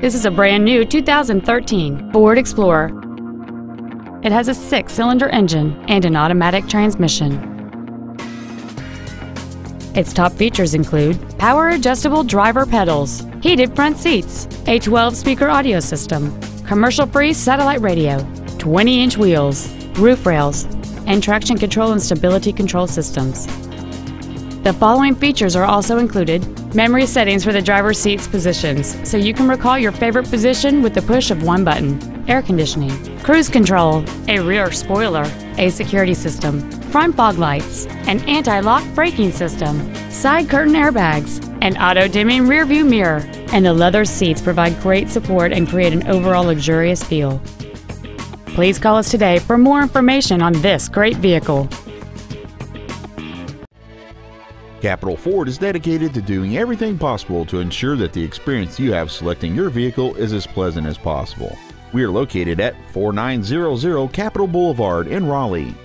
This is a brand new 2013 Ford Explorer. It has a 6-cylinder engine and an automatic transmission. Its top features include power adjustable driver pedals, heated front seats, a 12-speaker audio system, commercial-free satellite radio, 20-inch wheels, roof rails, and traction control and stability control systems. The following features are also included: memory settings for the driver's seat's positions, so you can recall your favorite position with the push of one button, air conditioning, cruise control, a rear spoiler, a security system, front fog lights, an anti-lock braking system, side curtain airbags, an auto-dimming rearview mirror, and the leather seats provide great support and create an overall luxurious feel. Please call us today for more information on this great vehicle. Capital Ford is dedicated to doing everything possible to ensure that the experience you have selecting your vehicle is as pleasant as possible. We are located at 4900 Capitol Boulevard in Raleigh.